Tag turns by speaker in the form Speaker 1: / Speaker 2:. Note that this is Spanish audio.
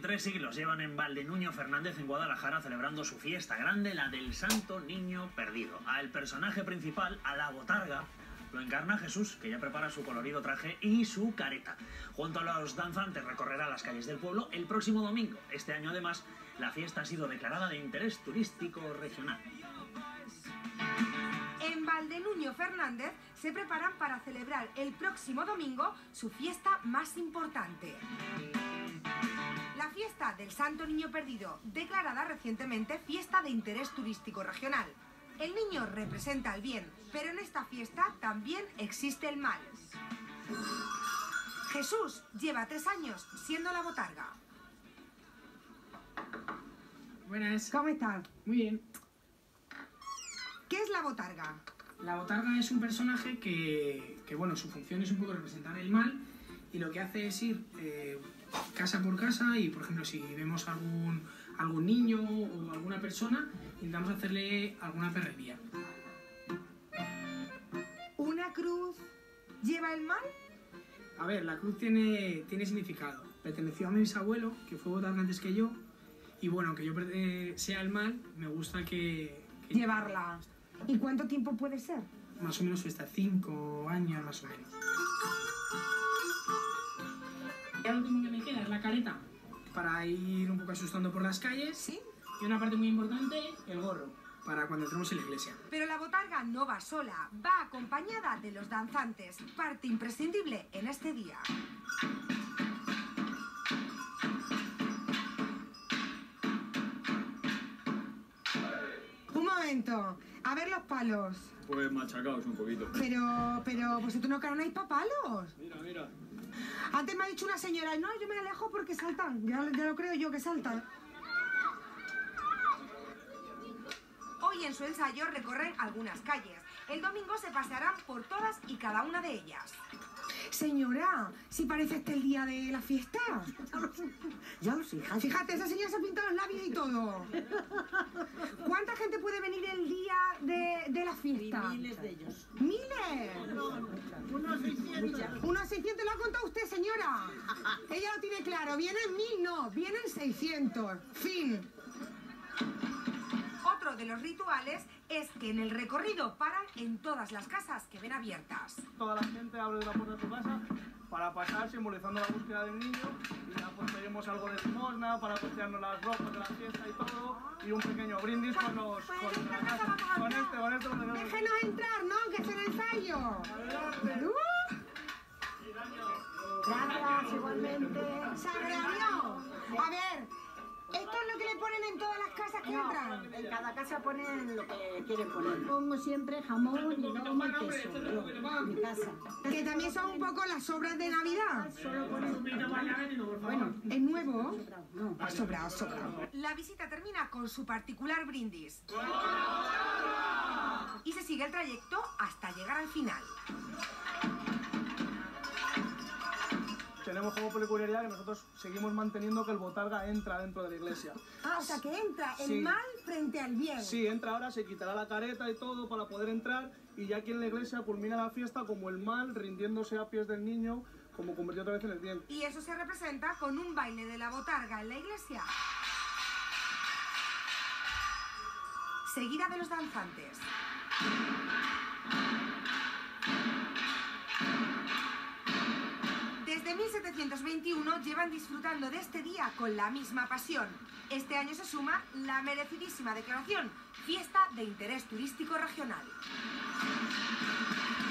Speaker 1: 3 siglos llevan en Valdenuño Fernández, en Guadalajara, celebrando su fiesta grande, la del Santo Niño Perdido. Al personaje principal, a la botarga, lo encarna Jesús, que ya prepara su colorido traje y su careta. Junto a los danzantes recorrerá las calles del pueblo el próximo domingo. Este año, además, la fiesta ha sido declarada de interés turístico regional.
Speaker 2: En Valdenuño Fernández se preparan para celebrar el próximo domingo su fiesta más importante. La fiesta del Santo Niño Perdido, declarada recientemente fiesta de interés turístico regional. El niño representa el bien, pero en esta fiesta también existe el mal. Jesús lleva 3 años siendo la botarga.
Speaker 3: Buenas.
Speaker 2: ¿Cómo estás?
Speaker 3: Muy bien.
Speaker 2: ¿Qué es la botarga?
Speaker 3: La botarga es un personaje que bueno, su función es un poco representar el mal y lo que hace es ir casa por casa y, por ejemplo, si vemos algún niño o alguna persona, intentamos hacerle alguna perrería.
Speaker 2: ¿Una cruz lleva el mal?
Speaker 3: A ver, la cruz tiene significado. Perteneció a mi bisabuelo, que fue botarga antes que yo, y bueno, aunque yo sea el mal, me gusta que
Speaker 2: Llevarla. ¿Y cuánto tiempo puede ser?
Speaker 3: Más o menos hasta 5 años, más o menos. Y lo último que me queda es la careta, para ir un poco asustando por las calles.
Speaker 2: ¿Sí?
Speaker 3: Y una parte muy importante, el gorro, para cuando entremos en la iglesia.
Speaker 2: Pero la botarga no va sola, va acompañada de los danzantes, parte imprescindible en este día. Un momento, a ver los palos.
Speaker 4: Pues machacaos un poquito.
Speaker 2: Pero, vosotros no ganáis pa' palos.
Speaker 4: Mira.
Speaker 2: Antes me ha dicho una señora, no, yo me alejo porque saltan. Ya lo creo yo que saltan. Hoy en su ensayo recorren algunas calles. El domingo se pasearán por todas y cada una de ellas. Señora, si parece este el día de la fiesta.
Speaker 5: Ya lo sé, hija.
Speaker 2: Fíjate, esa señora se ha pintado los labios y todo. ¿Cuánta gente puede venir el día de la fiesta?
Speaker 5: Miles de ellos.
Speaker 2: ¿Miles?
Speaker 5: Unos 600.
Speaker 2: Unos 600 lo ha contado usted, señora. Ella lo tiene claro. Vienen 1000, no, vienen 600. Fin. Otro de los rituales es que en el recorrido paran en todas las casas que ven abiertas.
Speaker 4: Toda la gente abre la puerta de su casa para pasar, simbolizando la búsqueda del niño. Y ya pues pedimos algo de limosna para costearnos las ropas de la fiesta y todo. Y un pequeño brindis con la casa. Con este.
Speaker 2: Déjenos entrar, ¿no? Que es el ensayo.
Speaker 4: Adelante.
Speaker 5: Gracias, igualmente.
Speaker 2: ¡Se agravió! A ver, ¿esto es lo que le ponen en todas las casas que entran?
Speaker 5: En cada casa ponen lo que quieren poner. Pongo siempre jamón y lomo y queso. Yo, en mi casa.
Speaker 2: Que también son un poco las sobras de Navidad.
Speaker 5: Solo ponen... Bueno,
Speaker 2: ¿Es nuevo?
Speaker 5: no.
Speaker 2: Ha sobrado. La visita termina con su particular brindis. Y se sigue el trayecto hasta llegar al final.
Speaker 4: Tenemos como peculiaridad que nosotros seguimos manteniendo que el botarga entra dentro de la iglesia.
Speaker 2: Ah, o sea que entra el
Speaker 4: Sí.
Speaker 2: mal frente al bien.
Speaker 4: Sí, entra ahora, se quitará la careta y todo para poder entrar y ya aquí en la iglesia culmina la fiesta como el mal rindiéndose a pies del niño, como convirtió otra vez en el bien.
Speaker 2: Y eso se representa con un baile de la botarga en la iglesia. Seguida de los danzantes. Desde 1721 llevan disfrutando de este día con la misma pasión. Este año se suma la merecidísima declaración Fiesta de Interés Turístico Regional.